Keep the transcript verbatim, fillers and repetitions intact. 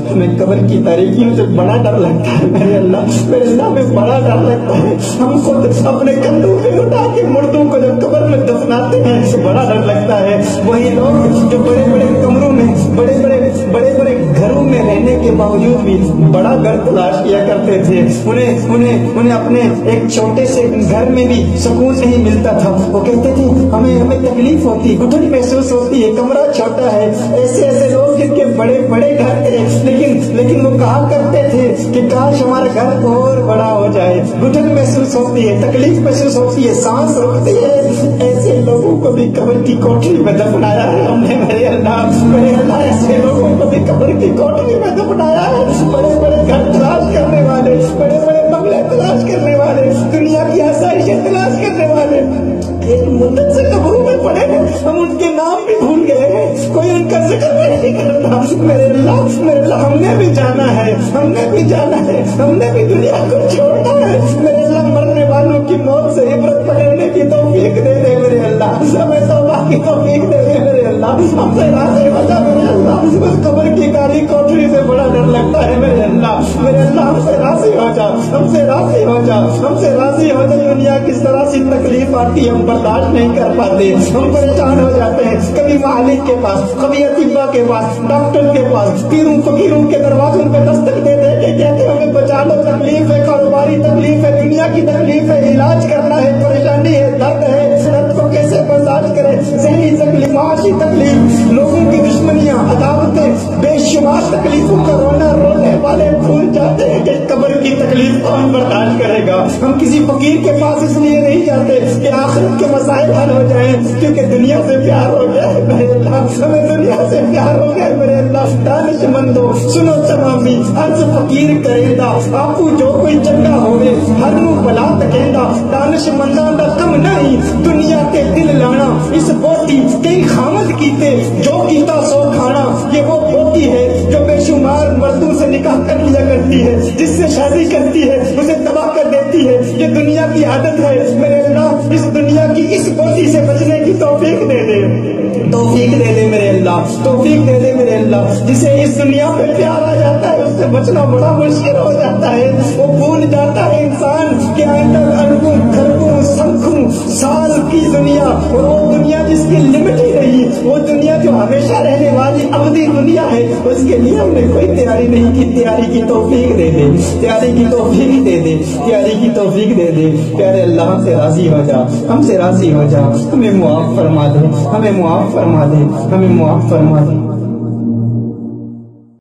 ہمیں قبر کی تاریکیوں سے بڑا ڈر لگتا ہے میرے اللہ، میرے اللہ میں بڑا ڈر لگتا ہے. ہم خود اپنے کندھوں پہ اٹھا کے مردوں کو جب قبر میں دفناتے ہیں بڑا ڈر لگتا ہے. وہی لوگ جو بڑے بڑے کمروں میں بڑے بڑے بڑے بڑے گھروں میں رہنے کے باوجود بھی بڑا گھر تلاش کیا کرتے تھے، انہیں انہیں انہیں اپنے ایک چھوٹے سے گھر میں بھی سکون نہیں ملتا تھا. وہ کہتے تھے ہمیں ہمیں تکلیف ہوتی، گھٹن محسوس ہوتی ہے، کمرہ چھوٹا ہے. ایسے ایسے لوگ جن کے بڑے بڑے گھر تھے لیکن لیکن وہ کہا کرتے تھے کہ کاش ہمارا گھر اور بڑا ہو جائے. گھٹن محسوس ہوتی ہے، تکلیف محسوس ہوتی ہے، سانس رکتی ہے. ایسے لوگوں کو بھی قبر کی کوٹری میں دفنایا ہے ہم نے میرے اللہ، میرے اللہ. ایسے لوگوں کو بھی قبر کی کوٹری میں دفنایا ہے. بڑے بڑے گھر تلاش کرنے والے، بڑے بڑے بنگلے تلاش کرنے والے، دنیا کی آسائشیں تلاش کرنے والے ایک مدت سے قبروں میں پڑے ہیں. ہم ان کے نام بھی بھول گئے ہیں، کوئی ان کا ذکر بھی نہیں کرتا. میرے اللہ میرے اللہ ہم نے بھی جانا ہے، ہم نے بھی جانا ہے، ہم نے بھی دنیا کو چھوڑنا ہے. میرے اللہ مرنے والوں کی موت سے عبرت پکڑنے کی توفیق دے دے میرے اللہ، ہمیں توبہ کی توفیق دے دے میرے اللہ. ہم سے راضی ہو جا میرے اللہ، اس قبر کی کالی کوٹری سے بڑا ڈر لگتا ہے میرے اللہ. میرے اللہ ہم سے راضی ہو جا، ہم سے راضی ہو جا، ہم سے راضی ہو جا. دنیا کس طرح سے تکلیف آتی ہم برداشت نہیں کر پاتے، ہم پریشان ہو جاتے ہیں. کبھی مالک کے پاس، کبھی اطباء کے پاس، ڈاکٹر کے پاس، پیروں فقیروں کے دروازوں پہ دستک دے دے کے کہتے ہمیں بچا لو. تکلیف ہے، کاروباری تکلیف ہے، دنیا کی تکلیف ہے، علاج کرنا ہے، پریشانی ہے، درد ہے. درد کو کیسے برداشت کرے؟ ذہنی تکلیف، معاشی تکلیف، لوگوں کی دشمنیاں، عداوتیں، بے شمار تکلیفوں کا رونا رونے والے بھول جاتے ہیں کہ قبر کی تکلیف کون برداشت کرے گا. ہم کسی فقیر کے پاس اس لیے نہیں جاتے کہ آخرت کے مسائل حل ہو جائیں، کیونکہ دنیا سے پیار ہو گیا ہے میرے اللہ، ہمیں دنیا سے پیار ہو گیا میرے اللہ. دانش مندو سنو تمامی عرض فقیر کرے دا، آپو جو کوئی چنگا ہوئے ہر نو بلا تکیندا. دانش مندان دا کم نہیں دنیا کے دل لانا، اس بوٹی کئی خامد کیتے جو کیتا سو کھانا. یہ وہ بوٹی ہے جو بے شمار مردوں سے نکاح کر لیا کرتی ہے، جس سے شادی کرتی ہے اسے تباہ کر دیتی ہے. یہ دنیا کی عادت ہے میرے اللہ، اس دنیا کی اس بوٹی سے بچنے کی توفیق دے دے، توفیق دے دے میرے اللہ، توفیق دے دے میرے اللہ. جسے اس دنیا پہ پیار آ جاتا ہے اس سے بچنا بڑا مشکل ہو جاتا ہے. وہ بھول جاتا ہے انسان کہ آئندہ اربوں کھربوں سنکھوں سال کی دنیا، اور وہ دنیا جس کی لمٹ ہی نہیں، وہ دنیا جو ہمیشہ رہنے والی ابدی دنیا ہے، اس کے لیے ہم نے کوئی تیاری نہیں کی. تیاری کی توفیق دے دے، تیاری کی توفیق دے دے، تیاری کی توفیق دے دے. پیارے اللہ ہم سے راضی ہو جا، ہم سے راضی ہو جا. ہمیں معاف فرما دے، ہمیں معاف فرما دے، ہمیں معاف فرما دے.